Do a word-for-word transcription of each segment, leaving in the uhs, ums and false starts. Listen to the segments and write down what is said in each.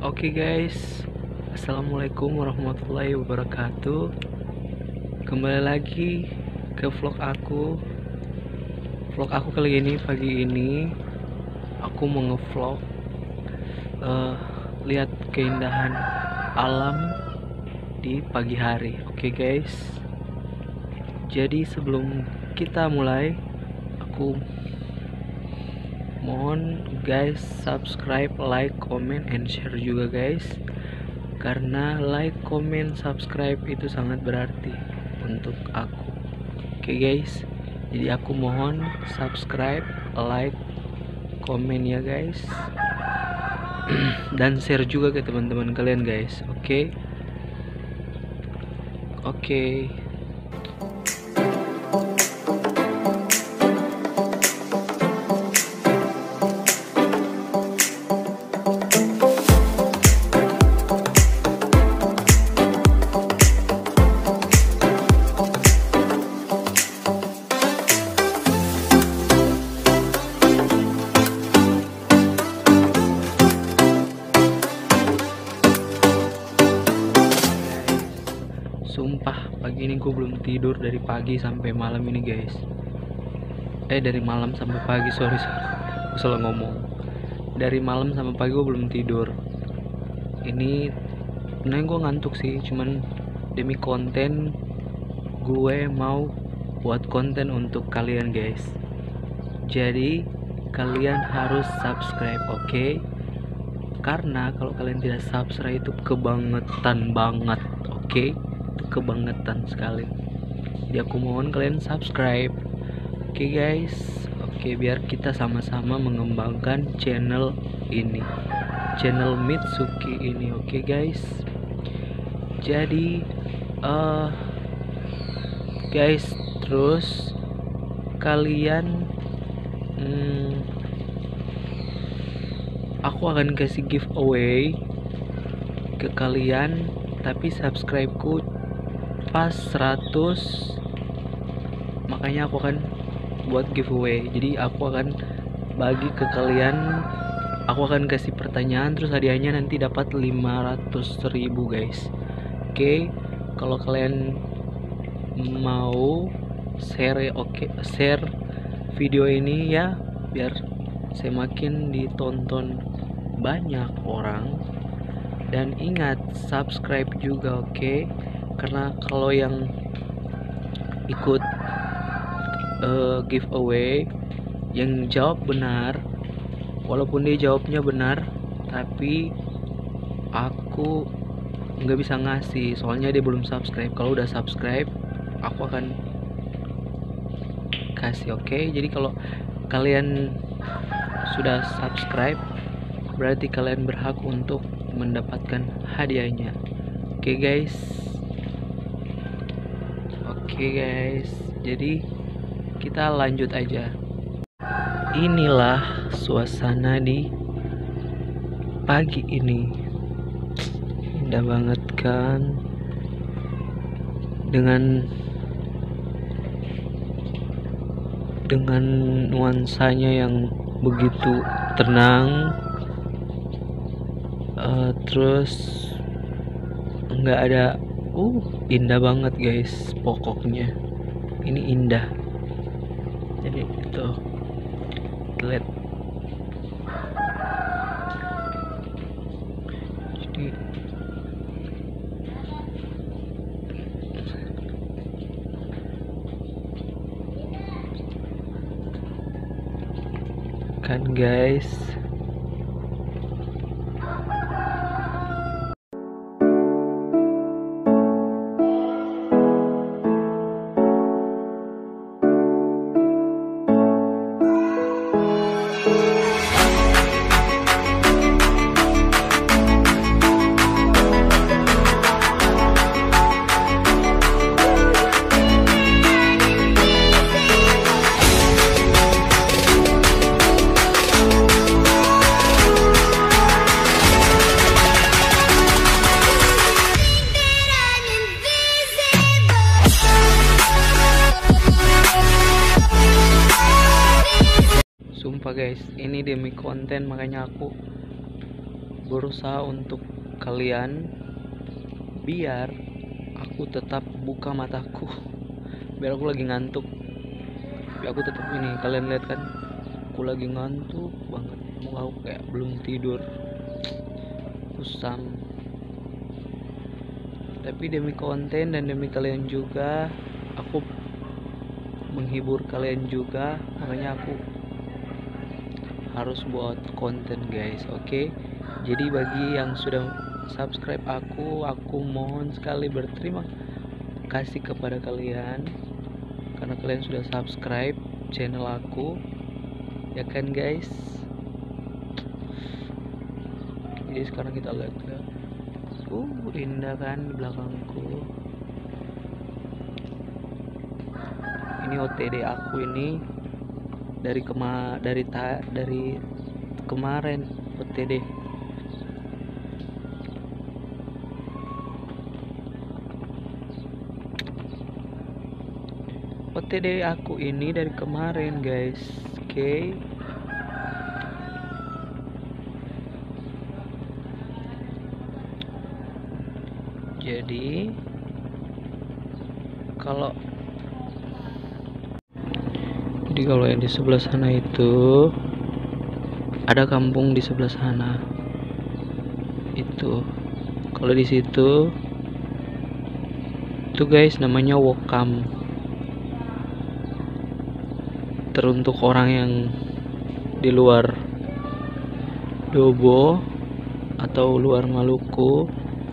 Oke guys, assalamualaikum warahmatullahi wabarakatuh. Kembali lagi ke vlog aku. Vlog aku kali ini pagi ini aku mau ngevlog uh, lihat keindahan alam di pagi hari. Oke guys. Jadi sebelum kita mulai, aku mohon guys subscribe, like, comment, and share juga guys, karena like, comment, subscribe itu sangat berarti untuk aku. Oke guys, jadi aku mohon subscribe, like, comment ya guys, dan share juga ke teman-teman kalian guys. Oke oke Sumpah pagi ini gue belum tidur dari pagi sampai malam ini guys. Eh dari malam sampai pagi, sorry sorry gue salah ngomong. Dari malam sampai pagi gue belum tidur. Ini sebenarnya gue ngantuk sih, cuman demi konten gue mau buat konten untuk kalian guys. Jadi kalian harus subscribe, oke? Okay? Karena kalau kalian tidak subscribe itu kebangetan banget, oke? Okay? Kebangetan sekali. Jadi aku mohon kalian subscribe. Oke okay guys. Oke okay, biar kita sama-sama mengembangkan channel ini, channel Mitsuki ini. Oke okay guys. Jadi uh, guys, terus kalian hmm, aku akan kasih giveaway ke kalian, tapi subscribe-ku pas seratus, makanya aku akan buat giveaway. Jadi aku akan bagi ke kalian, aku akan kasih pertanyaan, terus hadiahnya nanti dapat lima ratus ribu guys. Oke okay. Kalau kalian mau share, oke okay, share video ini ya, biar semakin ditonton banyak orang. Dan ingat subscribe juga, oke okay? Karena kalau yang ikut uh, giveaway yang jawab benar, walaupun dia jawabnya benar, tapi aku nggak bisa ngasih, soalnya dia belum subscribe. Kalau udah subscribe, aku akan kasih, oke okay? Jadi kalau kalian sudah subscribe, berarti kalian berhak untuk mendapatkan hadiahnya. Oke okay guys. Oke okay guys, jadi kita lanjut aja. Inilah suasana di pagi ini. Indah banget kan, dengan dengan nuansanya yang begitu tenang. Uh, terus nggak ada uh indah banget guys, pokoknya ini indah. Jadi itu lihat, jadi kan guys. Sumpah guys, ini demi konten makanya aku berusaha untuk kalian biar aku tetap buka mataku, biar aku lagi ngantuk, biar aku tetap ini. Kalian lihat kan, aku lagi ngantuk banget, mau aku kayak belum tidur, kusam. Tapi demi konten dan demi kalian juga, aku menghibur kalian juga, makanya aku harus buat konten guys. Oke okay? Jadi bagi yang sudah subscribe aku, aku mohon sekali berterima kasih kepada kalian karena kalian sudah subscribe channel aku, ya kan guys. Jadi sekarang kita lihat ya. Uh, indah kan di belakangku. Ini O T D aku ini dari kema dari ta dari kemarin O T D. O T D aku ini dari kemarin guys. Oke. Okay. Jadi kalau Jadi kalau yang di sebelah sana itu ada kampung di sebelah sana. Itu kalau di situ itu guys namanya Wokam. Teruntuk orang yang di luar Dobo atau luar Maluku,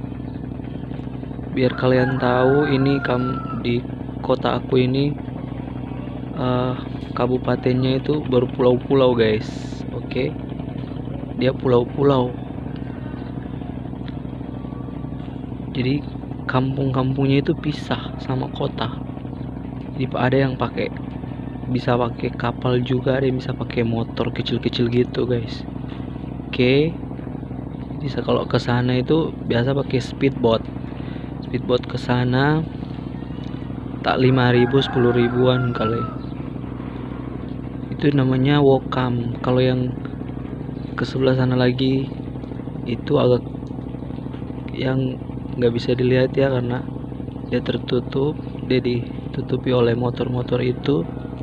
biar kalian tahu ini kam di kota aku ini uh, kabupatennya itu berpulau-pulau guys. Oke okay? Dia pulau-pulau, jadi kampung-kampungnya itu pisah sama kota. Jadi ada yang pakai bisa pakai kapal juga, ada yang bisa pakai motor kecil-kecil gitu guys. Oke okay? Bisa kalau ke sana itu biasa pakai speedboat. Speedboat ke sana tak lima ribu sepuluh ribuan kali. Itu namanya Wokam. Kalau yang ke sebelah sana lagi itu agak yang nggak bisa dilihat ya karena dia tertutup, dia ditutupi oleh motor-motor itu.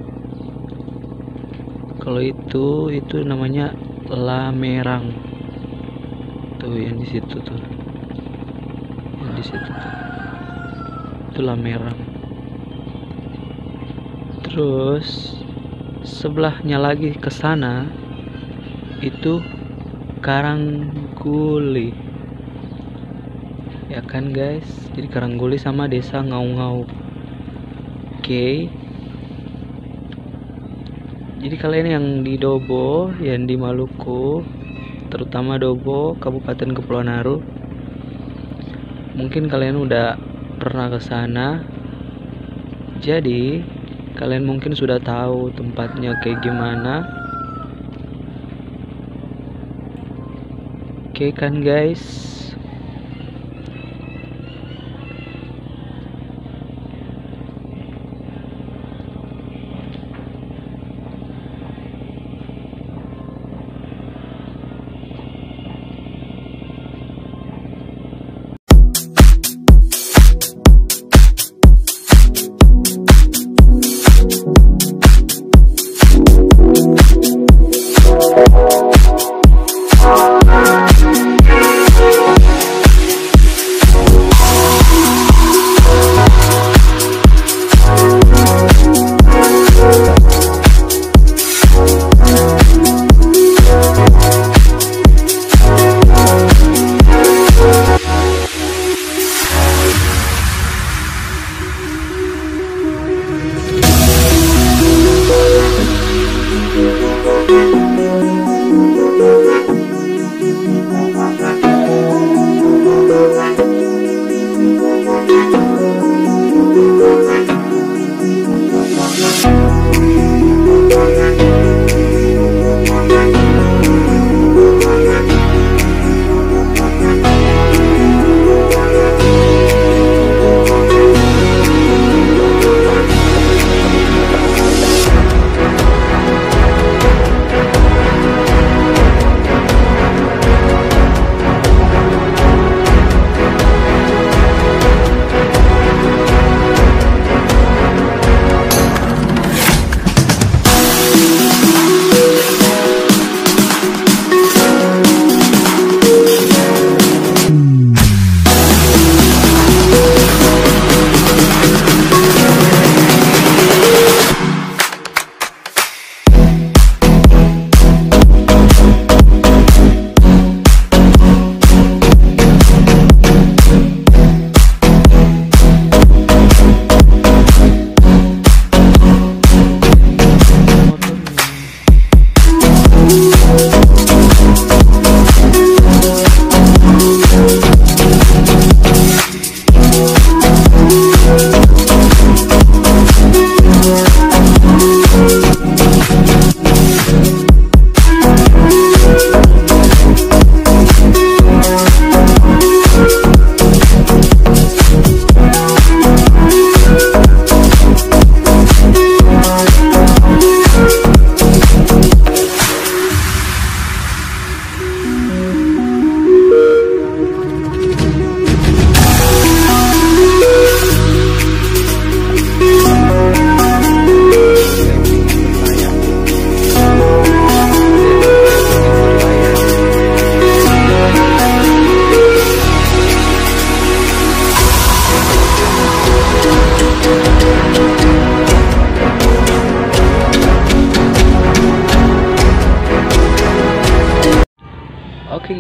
Kalau itu itu namanya Lamerang. Tuh yang di situ tuh. Yang di situ tuh. Itu Lamerang. Terus sebelahnya lagi ke sana itu Karangguli. Ya kan guys? Jadi Karangguli sama desa Ngau-Ngau. Oke. Okay. Jadi kalian yang di Dobo, yang di Maluku, terutama Dobo, Kabupaten Kepulauan Naru, mungkin kalian udah pernah ke sana. Jadi kalian mungkin sudah tahu tempatnya kayak gimana. Oke kan guys?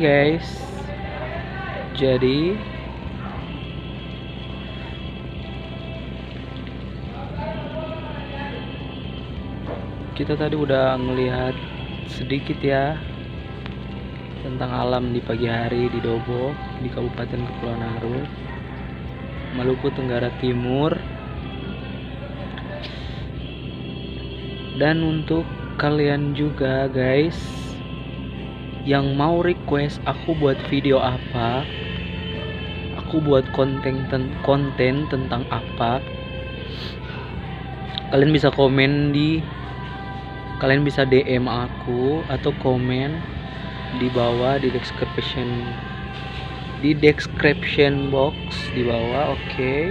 guys, jadi kita tadi udah ngelihat sedikit ya tentang alam di pagi hari di Dobok, di Kabupaten Kepulauan Aru, Maluku Tenggara Timur. Dan untuk kalian juga guys yang mau request aku buat video apa, aku buat konten ten konten tentang apa, kalian bisa komen di kalian bisa D M aku atau komen di bawah di description di description box di bawah. Oke, okay.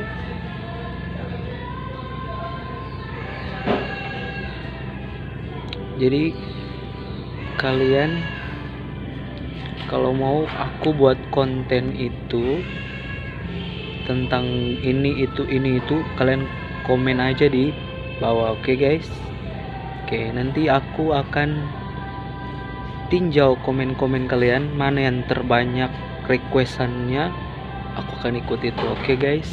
Jadi kalian kalau mau aku buat konten itu tentang ini itu ini itu, kalian komen aja di bawah. Oke okay, guys. Oke, okay, nanti aku akan tinjau komen-komen kalian, mana yang terbanyak requestannya aku akan ikut itu. Oke okay, guys.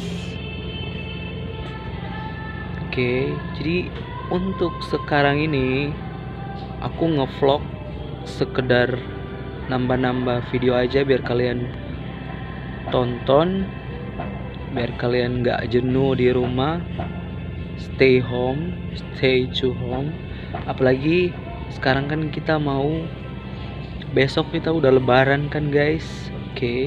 Oke, okay, jadi untuk sekarang ini aku ngevlog sekedar nambah-nambah video aja biar kalian tonton, biar kalian gak jenuh di rumah. Stay home, stay to home. Apalagi sekarang kan kita mau, besok kita udah lebaran kan guys. Oke okay.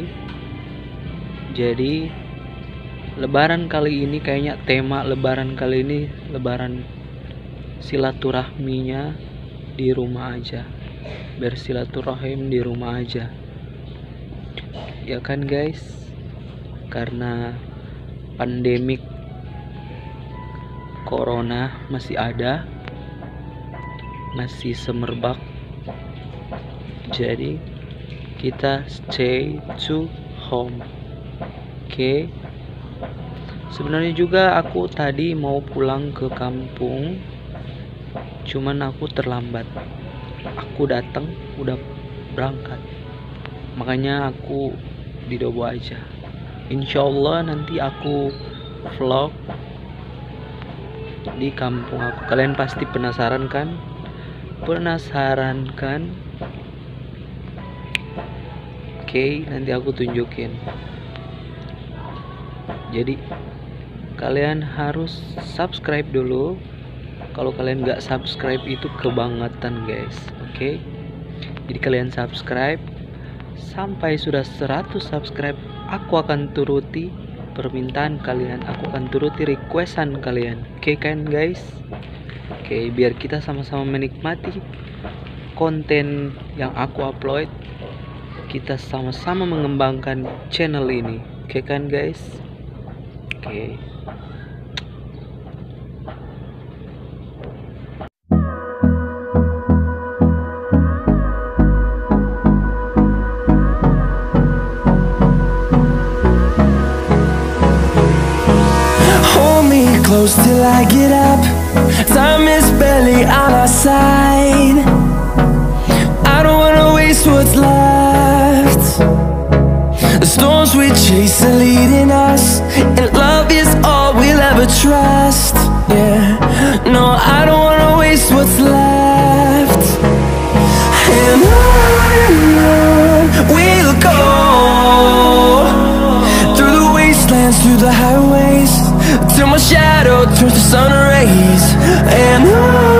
Jadi lebaran kali ini kayaknya tema lebaran kali ini lebaran silaturahminya di rumah aja, bersilaturahim di rumah aja ya kan guys, karena pandemik corona masih ada, masih semerbak. Jadi kita stay to home. Oke okay. Sebenarnya juga aku tadi mau pulang ke kampung, cuman aku terlambat. Aku datang udah berangkat, makanya aku di Dobo aja. Insya Allah nanti aku vlog di kampung aku. Kalian pasti penasaran kan? Penasaran kan? Oke, okay, nanti aku tunjukin. Jadi kalian harus subscribe dulu. Kalau kalian nggak subscribe itu kebangetan guys. Oke okay? Jadi kalian subscribe sampai sudah seratus subscribe, aku akan turuti permintaan kalian, aku akan turuti requestan kalian. Oke okay, kan guys. Oke okay, biar kita sama-sama menikmati konten yang aku upload, kita sama-sama mengembangkan channel ini. Oke okay, kan guys. Oke okay. Close till I get up, time is barely on our side. I don't wanna waste what's left. The storms we chase are leading us, and love is all we'll ever trust. Yeah, no, I don't wanna waste what's left. And on and on we'll go, through the wastelands, through the highways, till my shadow turns to sun rays. And on